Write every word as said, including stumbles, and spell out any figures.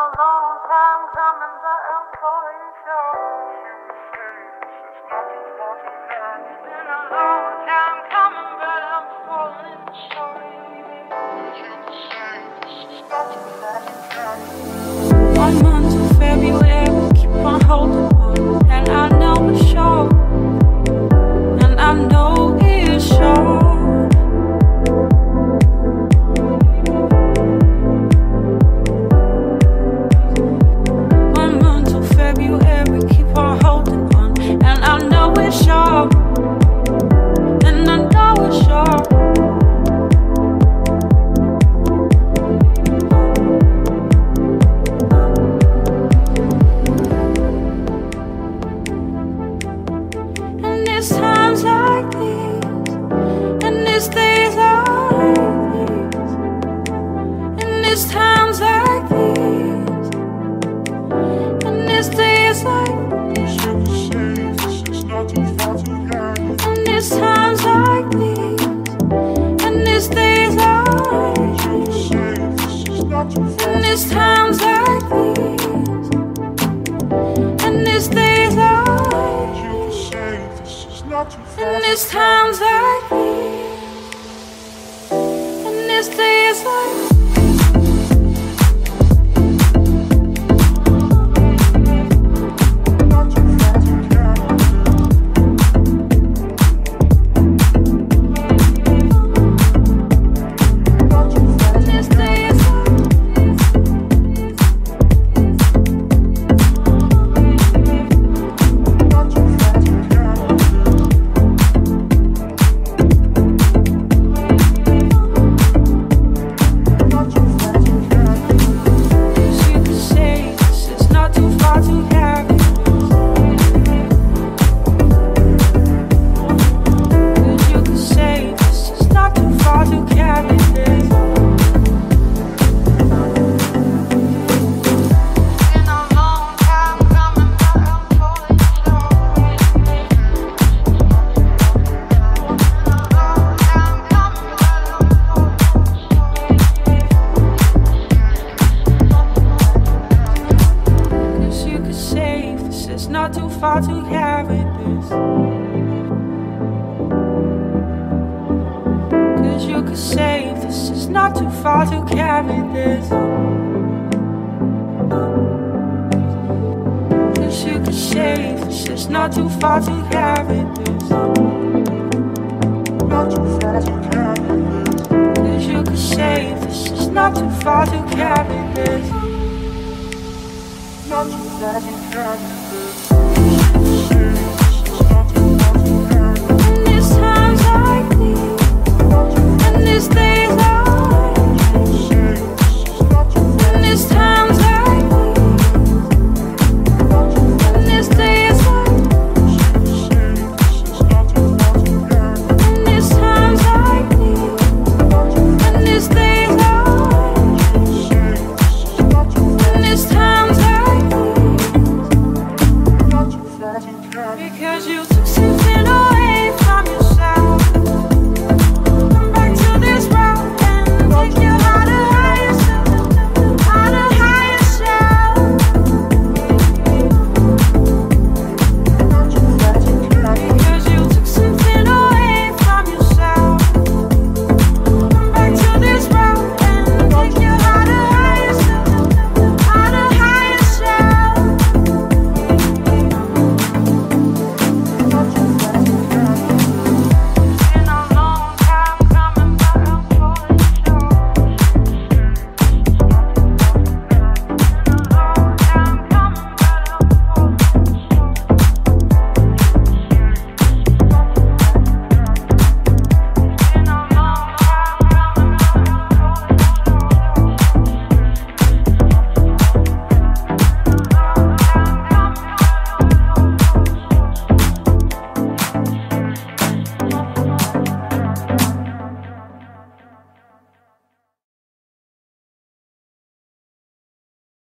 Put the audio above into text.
One month of February, keep on holding on, and I know it's short, and I know it's short. One month of February, keep on holding on, and I know it's short, and I know it's short. It's times like these, and it's days like these, and it's times like these, and it's days like these, and it's times like these, and it's days like these, and it's times like these, and it's days like these. And it's times like these, and it's days like these. It's not too far to carry this, 'cause you could save this. It's not too far to carry this, 'cause you could save this. It's not too far to carry this, not too far to carry this, 'cause you could save this. It's not too far to carry this.